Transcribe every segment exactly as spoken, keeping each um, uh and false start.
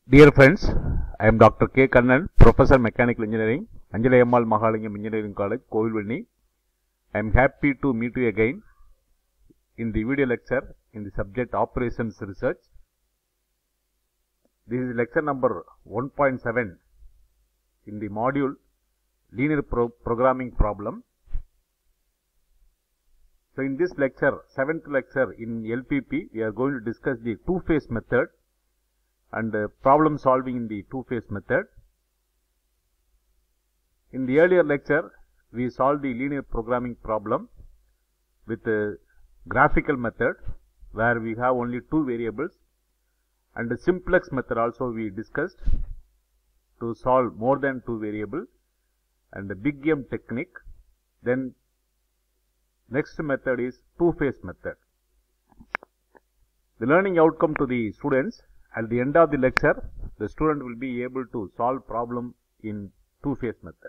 Dear friends, I am Doctor K. Kannan, Professor Mechanical Engineering, Anjali Ammal Mahalingam Engineering College, Kovilveni. I am happy to meet you again in the video lecture in the subject Operations Research. This is lecture number one point seven in the module Linear Pro Programming Problem. So, in this lecture, seventh lecture in L P P, we are going to discuss the two-phase method and uh, problem solving in the two-phase method. In the earlier lecture, we solved the linear programming problem with a graphical method where we have only two variables, and the simplex method also we discussed to solve more than two variables, and the big M technique. Then next method is two-phase method. The learning outcome to the students: at the end of the lecture, the student will be able to solve problem in two-phase method.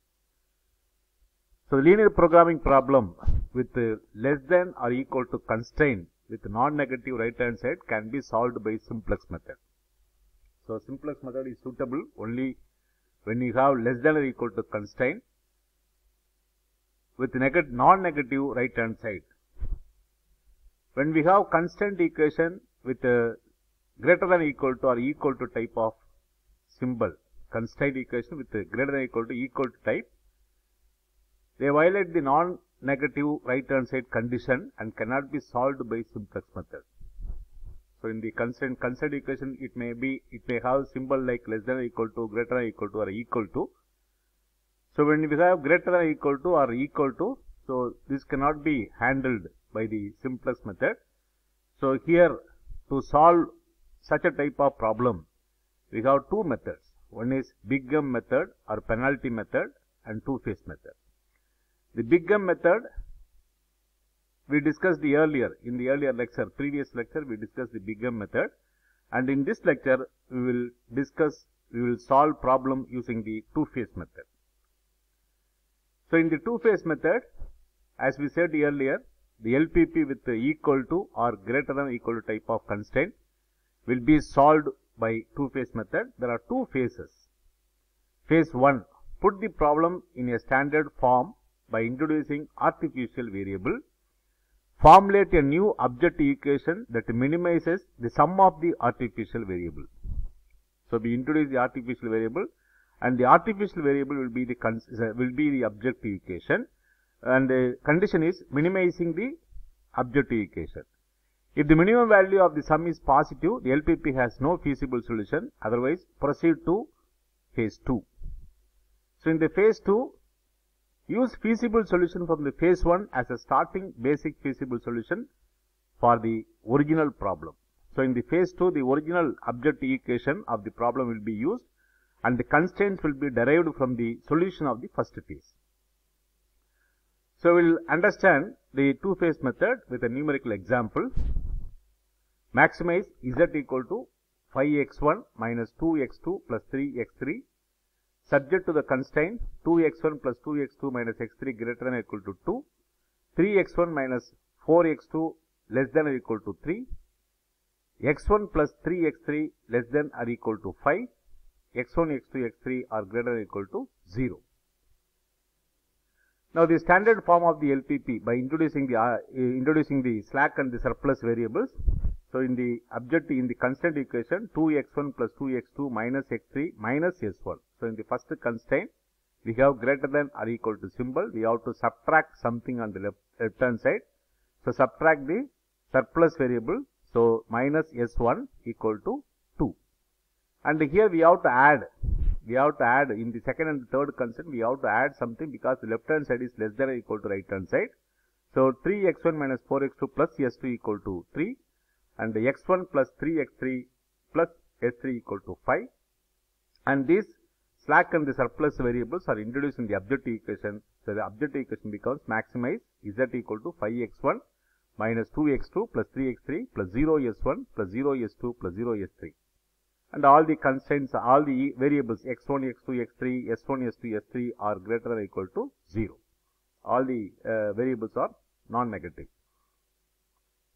So, the linear programming problem with uh, less than or equal to constraint with non-negative right hand side can be solved by simplex method. So, simplex method is suitable only when you have less than or equal to constraint with non-negative right hand side. When we have constraint equation with a greater than equal to or equal to type of symbol, constraint equation with a greater than equal to equal to type, they violate the non-negative right hand side condition and cannot be solved by simplex method. So, in the constraint constraint equation, it may be it may have symbol like less than or equal to, greater than equal to, or equal to. So, when we have greater than equal to or equal to, so this cannot be handled by the simplex method. So, here to solve such a type of problem, we have two methods. One is big M method or penalty method and two-phase method. The big M method we discussed the earlier, in the earlier lecture, previous lecture we discussed the big M method, and in this lecture we will discuss, we will solve problem using the two-phase method. So, in the two-phase method, as we said earlier, the L P P with the equal to or greater than equal to type of constraint will be solved by two-phase method. There are two phases. Phase one, put the problem in a standard form by introducing artificial variable. Formulate a new objective equation that minimizes the sum of the artificial variable. So, we introduce the artificial variable, and the artificial variable will be the will be the objective equation, and the condition is minimizing the objective equation. If the minimum value of the sum is positive, the L P P has no feasible solution, otherwise proceed to phase two. So, in the phase two, use feasible solution from the phase one as a starting basic feasible solution for the original problem. So, in the phase two, the original objective equation of the problem will be used, and the constraints will be derived from the solution of the first phase. So, we will understand the two-phase method with a numerical example. Maximize Z equal to five x one minus two x two plus three x three, subject to the constraint two x one plus two x two minus x three greater than or equal to two, three x one minus four x two less than or equal to three, x one plus three x three less than or equal to five, x one, x two, x three are greater than or equal to zero. Now, the standard form of the L P P by introducing the uh, introducing the slack and the surplus variables. So, in the objective in the constraint equation, two x one plus two x two minus x three minus s one. So, in the first constraint, we have greater than or equal to symbol. We have to subtract something on the left, left hand side. So, subtract the surplus variable. So, minus s one equal to two. And here we have to add, we have to add in the second and the third constraint, we have to add something because the left hand side is less than or equal to right hand side. So, three x one minus four x two plus s two equal to three, and the x one plus three x three plus s three equal to five, and these slack and the surplus variables are introduced in the objective equation. So, the objective equation becomes maximize Z equal to five x one minus two x two plus three x three plus zero s one plus zero s two plus zero s three, and all the constraints, all the variables x one, x two, x three, s one, s two, s three are greater than or equal to zero. All the uh, variables are non-negative.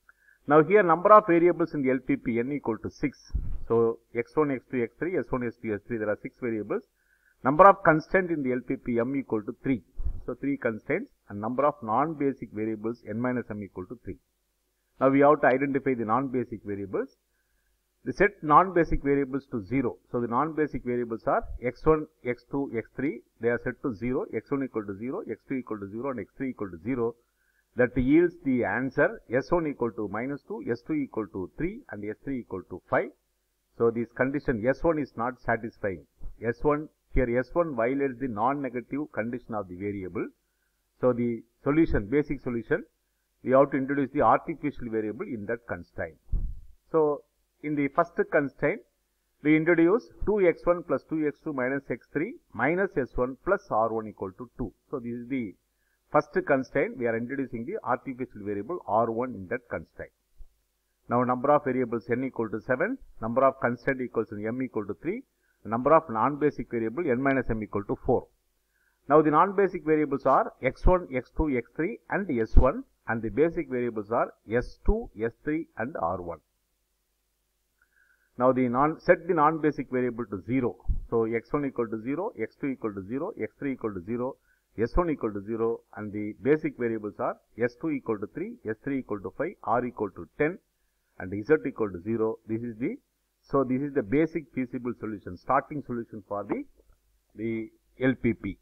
Now here number of variables in the L P P n equal to six. So x one, x two, x three, s one, s two, s three, there are six variables. Number of constraints in the L P P m equal to three. So three constraints, and number of non-basic variables n minus m equal to three. Now we have to identify the non-basic variables. We set non-basic variables to zero. So the non-basic variables are x one, x two, x three. They are set to zero. x one equal to zero, x two equal to zero, and x three equal to zero. That yields the answer s one equal to minus two, s two equal to three, and s three equal to five. So this condition s one is not satisfying. s one, here s one violates the non-negative condition of the variable. So the solution, basic solution, we have to introduce the artificial variable in that constraint. So in the first constraint, we introduce two x one plus two x two minus x three minus s one plus r one equal to two. So this is the first constraint. We are introducing the artificial variable r one in that constraint. Now number of variables n equal to seven, number of constraint equals to m equal to three, number of non-basic variable n minus m equal to four. Now the non-basic variables are x one, x two, x three and s one, and the basic variables are s two, s three and r one. Now the non set the non-basic variable to zero. So x one equal to zero, x two equal to zero, x three equal to zero, s one equal to zero, and the basic variables are s two equal to three, s three equal to five, r equal to ten, and z equal to zero. This is the so this is the basic feasible solution, starting solution for the the L P P.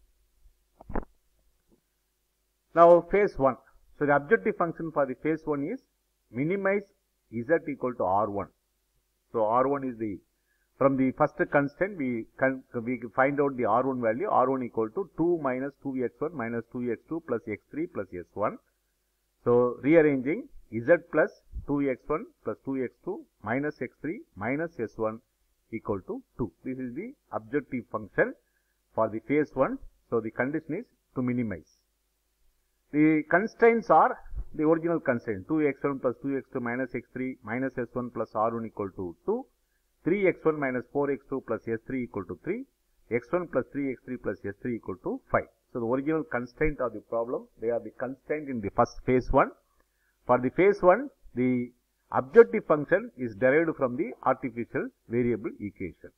Now phase one. So the objective function for the phase one is minimize z equal to r one. So r one is the, from the first constraint we can we find out the r one value. r one equal to two minus two x one minus two x two plus x three plus s one. So rearranging z plus two x one plus two x two minus x three minus s one equal to two. This is the objective function for the phase one. So the condition is to minimize. The constraints are the original constraint two x one plus two x two minus x three minus s one plus r one equal to two, three x one minus four x two plus s three equal to three, x one plus three x three plus s three equal to five. So the original constraint of the problem, they are the constraint in the first phase one. For the phase one, the objective function is derived from the artificial variable equation.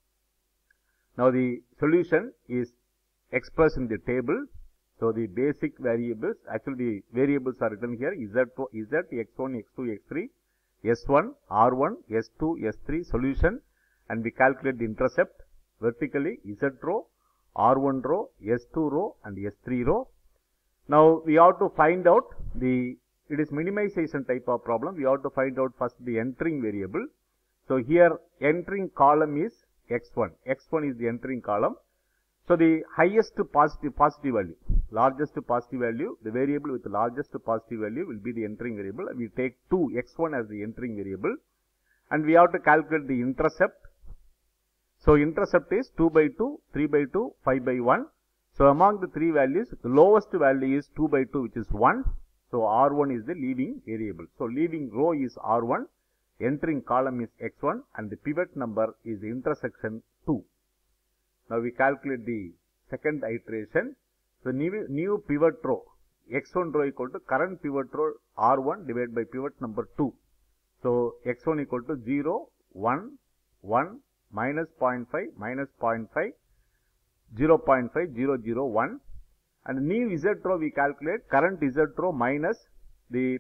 Now the solution is expressed in the table. So the basic variables, actually the variables are written here, z, z, x one, x two, x three, s one, r one, s two, s three, solution, and we calculate the intercept vertically, z row, r one row, s two row and s three row. Now we have to find out the, it is minimization type of problem, we have to find out first the entering variable. So here entering column is x one, x one is the entering column. So the highest positive positive value, largest positive value, the variable with the largest positive value will be the entering variable. We take two x one as the entering variable, and we have to calculate the intercept. So intercept is two by two, three by two, five by one. So among the three values, the lowest value is two by two, which is one. So r one is the leading variable. So leading row is r one, entering column is x one, and the pivot number is the intersection two. Now we calculate the second iteration. So new, new pivot row, x one row equal to current pivot row r one divided by pivot number two. So x one equal to zero, one, one, minus zero point five, minus zero point five, zero point five, zero, zero, one. And new z row we calculate current z row minus the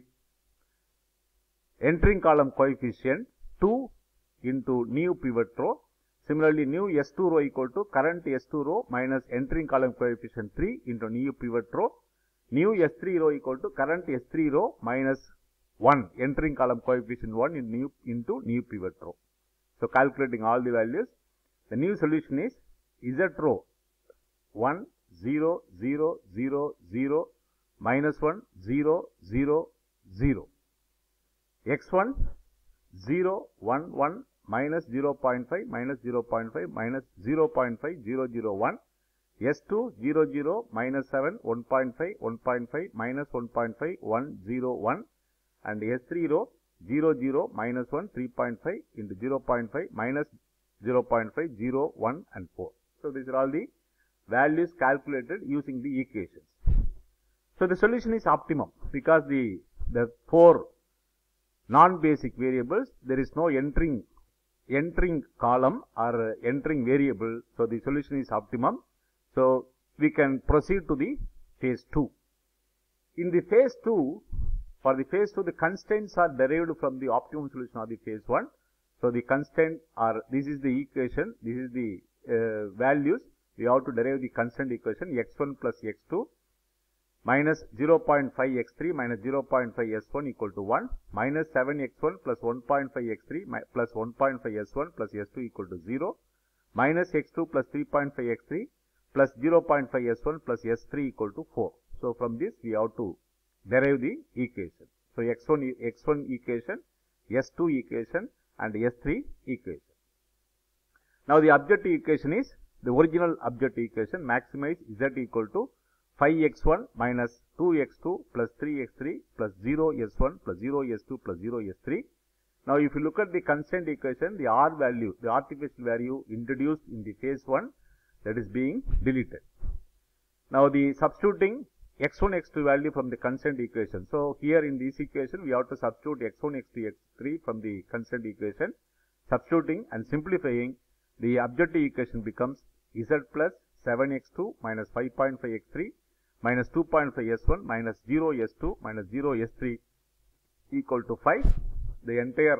entering column coefficient two into new pivot row. Similarly, new s two row equal to current s two row minus entering column coefficient three into new pivot row. New s three row equal to current s three row minus one entering column coefficient one in new, into new pivot row. So calculating all the values, the new solution is z row one, zero, zero, zero, zero, minus one, zero, zero, zero. x one, zero, one, one, minus zero point five, minus zero point five, minus zero point five, zero, zero, one. s two, zero, zero, minus seven, one point five, one point five, minus one point five, one, zero, one. And s three row, zero, zero, minus one, three point five into zero point five, minus zero point five, zero, one and four. So these are all the values calculated using the equations. So the solution is optimum because the, the four non-basic variables, there is no entering entering column or entering variable, so the solution is optimum. So we can proceed to the phase two. In the phase two, for the phase two, the constraints are derived from the optimum solution of the phase one. So the constant are, this is the equation, this is the uh, values. We have to derive the constant equation x one plus x two minus zero point five x three minus zero point five s one equal to one, minus seven x one plus one point five x three plus one point five s one plus s two equal to zero, minus x two plus three point five x three plus zero point five s one plus s three equal to four. So from this we have to derive the equation. So x one, x one equation, s two equation and s three equation. Now the objective equation is the original objective equation, maximize z equal to five x one minus two x two plus three x three plus zero s one plus zero s two plus zero s three. Now if you look at the constant equation, the r value, the artificial value introduced in the phase one, that is being deleted. Now the substituting x one, x two value from the constant equation. So here in this equation we have to substitute x one, x two, x three from the constant equation. Substituting and simplifying, the objective equation becomes z plus seven x two minus five point five x three minus two point five s one minus zero s two minus zero s three equal to five. The entire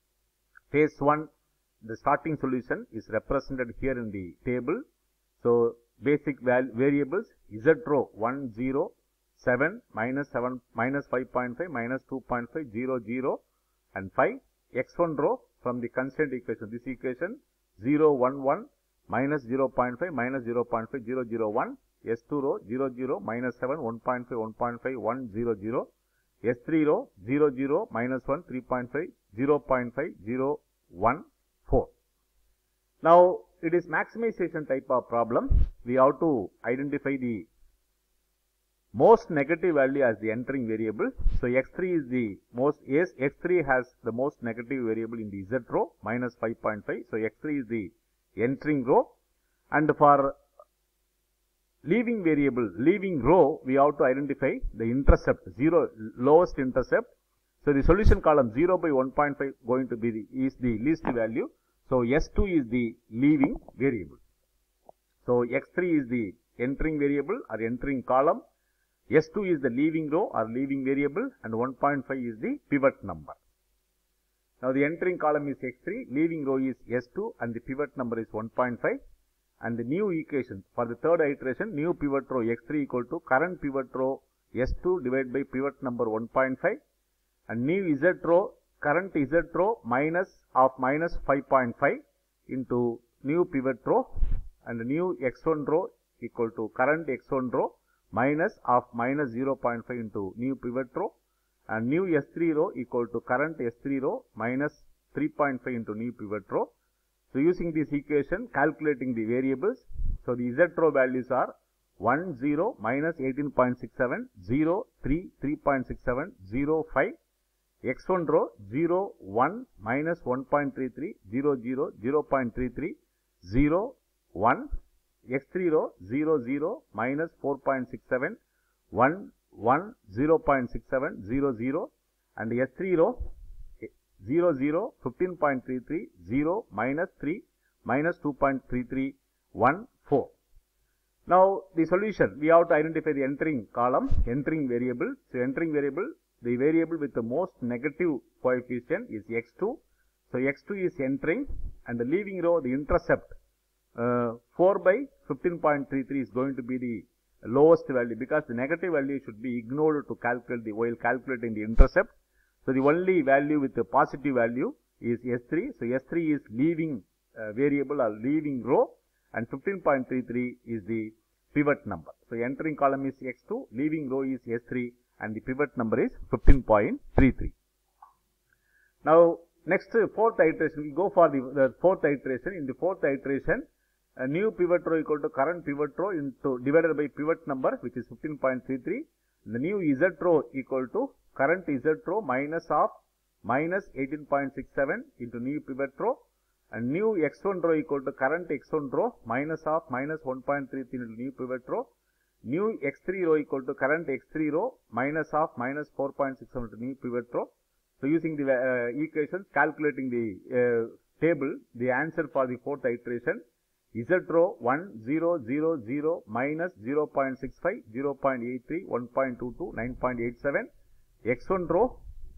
phase one, the starting solution is represented here in the table. So basic val variables z row one, zero, seven, minus seven, minus five point five, minus two point five, zero, zero and five. X one row from the constant equation, this equation zero, one, one, minus zero point five, minus zero point five, zero, zero, one. S two row zero, zero, minus seven, one point five, one point five, one, zero, zero. S three row zero, zero, minus one, three point five, zero point five, zero, one, four. Now it is maximization type of problem. We have to identify the most negative value as the entering variable. So x three is the most, yes, x three has the most negative variable in the z row, minus five point five. So x three is the entering row, and for leaving variable, leaving row, we have to identify the intercept, zero, lowest intercept. So the solution column zero by one point five going to be the, is the least value. So s two is the leaving variable. So x three is the entering variable or entering column, s two is the leaving row or leaving variable, and one point five is the pivot number. Now the entering column is x three, leaving row is s two and the pivot number is one point five. And the new equation for the third iteration, new pivot row x three equal to current pivot row s two divided by pivot number one point five, and new z row, current z row minus of minus five point five into new pivot row, and the new x one row equal to current x one row minus of minus zero point five into new pivot row, and new s three row equal to current s three row minus three point five into new pivot row. So using this equation, calculating the variables, so the z row values are one, zero, minus eighteen point six seven, zero, three, three point six seven, zero, five, x one row zero, one, minus one point three three, zero, zero, zero point three three, zero, one, x three row zero, zero, minus four point six seven, one, one, zero point six seven, zero, zero, and s three row zero, zero, fifteen point three three, zero, minus three, minus two point three three, one, four. Now the solution, we have to identify the entering column, entering variable. So entering variable, the variable with the most negative coefficient is x two. So x two is entering, and the leaving row, the intercept, uh, four by fifteen point three three is going to be the lowest value, because the negative value should be ignored to calculate the, while calculating the intercept. So the only value with the positive value is s three. So s three is leaving uh, variable or leaving row, and fifteen point three three is the pivot number. So entering column is x two, leaving row is s three, and the pivot number is fifteen point three three. Now next, uh, fourth iteration, we go for the, the fourth iteration. In the fourth iteration, a new pivot row equal to current pivot row into divided by pivot number, which is fifteen point three three. The new z row equal to current z row minus of minus eighteen point six seven into new pivot row, and new x one row equal to current x one row minus of minus one point three three into new pivot row, new x three row equal to current x three row minus of minus four point six seven into new pivot row. So using the uh, equations, calculating the uh, table, the answer for the fourth iteration, Z row one, zero, zero, zero, minus zero point six five, zero point eight three, one point two two, nine point eight seven, X one row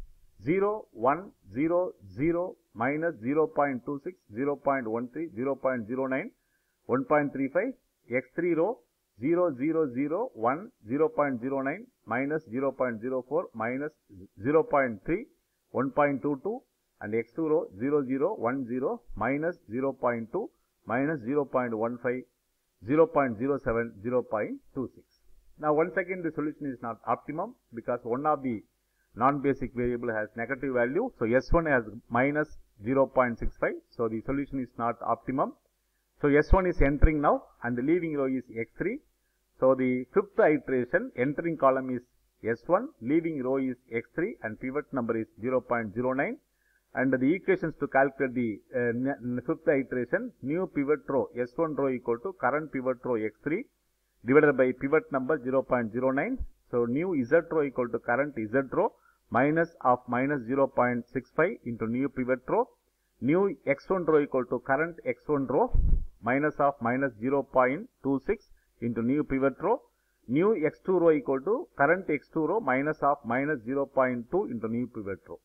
zero, one, zero, zero, minus zero point two six, zero point one three, zero point zero nine, one point three five, X three row zero, zero, zero, one, zero point zero nine, minus zero point zero four, minus zero point three, one point two two, and X two row zero, zero, one, zero, minus zero point two, minus zero point one five, zero point zero seven, zero point two six. Now once again the solution is not optimum because one of the non-basic variable has negative value. So S one has minus zero point six five. So the solution is not optimum. So S one is entering now and the leaving row is X three. So the fifth iteration, entering column is S one, leaving row is X three and pivot number is zero point zero nine. And the equations to calculate the uh, fifth iteration, new pivot row S one row equal to current pivot row X three divided by pivot number zero point zero nine. So new Z row equal to current Z row minus of minus zero point six five into new pivot row. New X one row equal to current X one row minus of minus zero point two six into new pivot row. New X two row equal to current X two row minus of minus zero point two into new pivot row.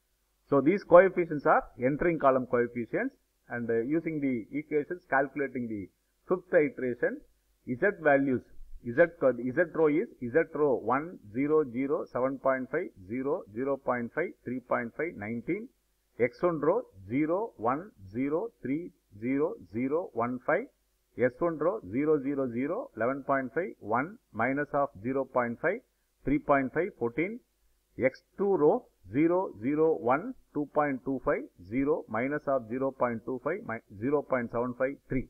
So these coefficients are entering column coefficients, and uh, using the equations calculating the fifth iteration, Z values, Z, Z row is Z row one, zero, zero, seven point five, zero, zero point five, three point five, nineteen, X one row zero, one, zero, three, zero, zero, one five, S one row zero, zero, zero, eleven point five, one, minus of zero point five, three point five, fourteen, X two row zero, zero, one, two point two five, zero, minus of zero point two five, zero point seven five three.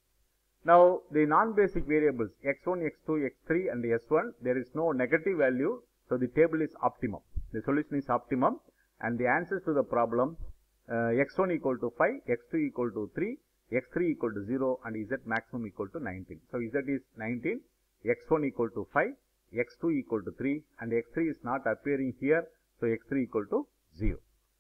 Now the non-basic variables X one, X two, X three and S one, there is no negative value, so the table is optimum. The solution is optimum and the answers to the problem uh, X one equal to five, X two equal to three, X three equal to zero and Z maximum equal to nineteen. So Z is nineteen, X one equal to five, X two equal to three and X three is not appearing here, so X three equal to zero.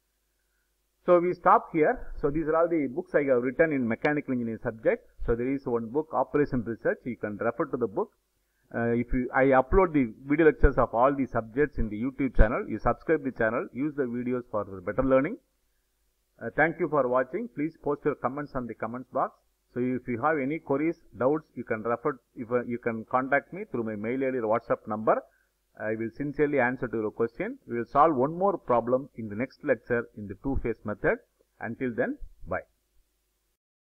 So we stop here. So these are all the books I have written in mechanical engineering subject. So there is one book, Operation Research. You can refer to the book. Uh, if you, I upload the video lectures of all the subjects in the YouTube channel. You subscribe the channel, use the videos for better learning. Uh, thank you for watching. Please post your comments on the comments box. So if you have any queries, doubts, you can refer, if, uh, you can contact me through my mail I D or WhatsApp number. I will sincerely answer to your question. We will solve one more problem in the next lecture in the two-phase method. Until then, bye.